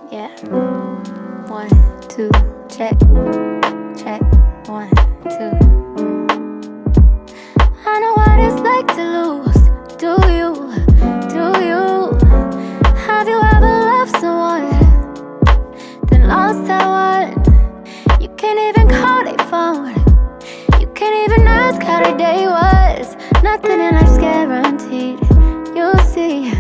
Yeah. 1, 2, check. Check. 1, 2. I know what it's like to lose. Do you? Do you? Have you ever loved someone, then lost that one? You can't even call their phone. You can't even ask how their day was. Nothing in life's guaranteed. You'll see.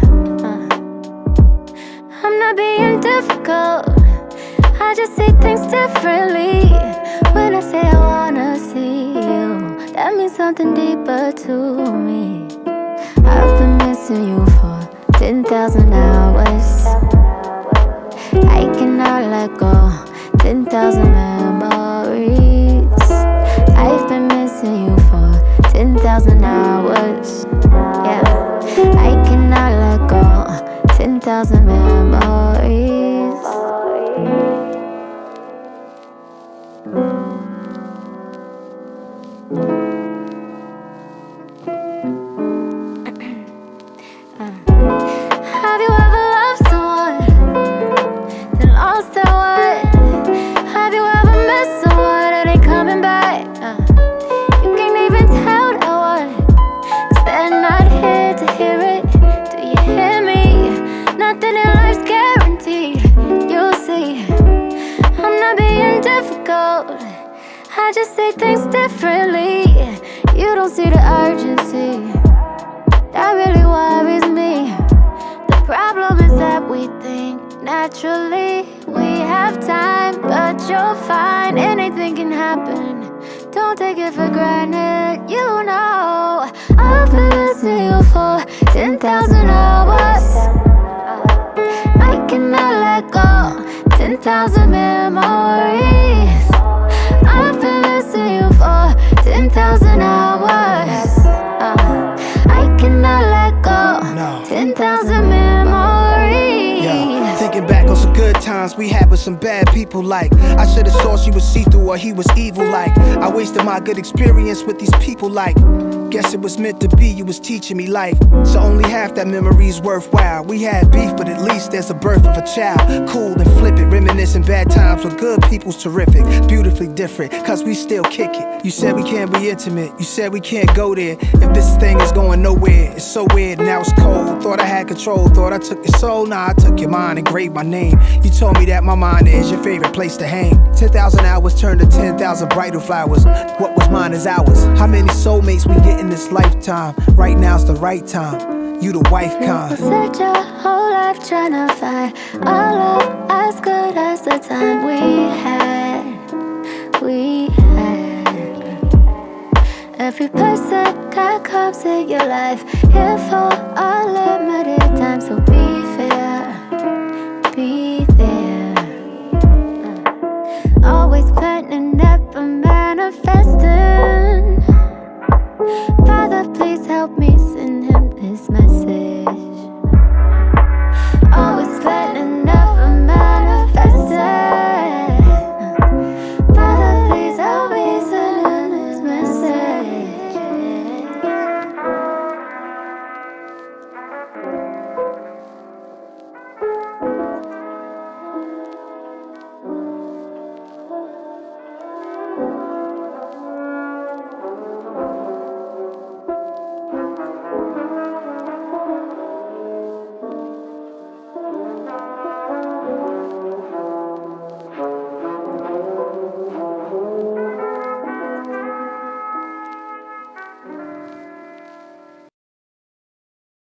I'm not being difficult. I just see things differently. When I say I wanna see you, that means something deeper to me. I've been missing you for 10,000 hours. I cannot let go. 10,000 memories. I've been missing you for 10,000 hours. Yeah, I cannot let go. 10,000 memories. Have you ever loved someone, then lost that one? Have you ever missed someone and ain't coming back? You can't even tell that one, 'cause they're not here to hear it. Do you hear me? Nothing in life's guaranteed. You'll see. I'm not being difficult. I just say things differently. You don't see the urgency. That really worries me. The problem is that we think naturally we have time, but you'll find anything can happen. Don't take it for granted. You know I've been missing you for 10,000 hours. I cannot let go. 10,000 memories. I've been missing you for 10,000 hours. I cannot let go. 10,000 memories. Yeah. Thinking back on some good times we had with some bad people. Like I should've thought she was see-through or he was evil. Like I wasted my good experience with these people. Like guess it was meant to be. You was teaching me life, so only half that memory's worthwhile. We had beef, but at least there's a birth of a child. Cool and flip it, reminiscing bad times with good people's terrific. Beautifully different, cause we still kick it. You said we can't be intimate, you said we can't go there. If this thing is going nowhere, it's so weird, now it's cold. Thought I had control, thought I took your soul. Nah, I took your mind and engraved my name. You told me that my mind is your favorite place to hang. 10,000 hours turned to 10,000 bridal flowers. What was mine is ours. How many soulmates we get in this lifetime? Right now's the right time. You the wife kind. Search your whole life trying to find our love as good as the time we had. Every person that comes in your life here for a limited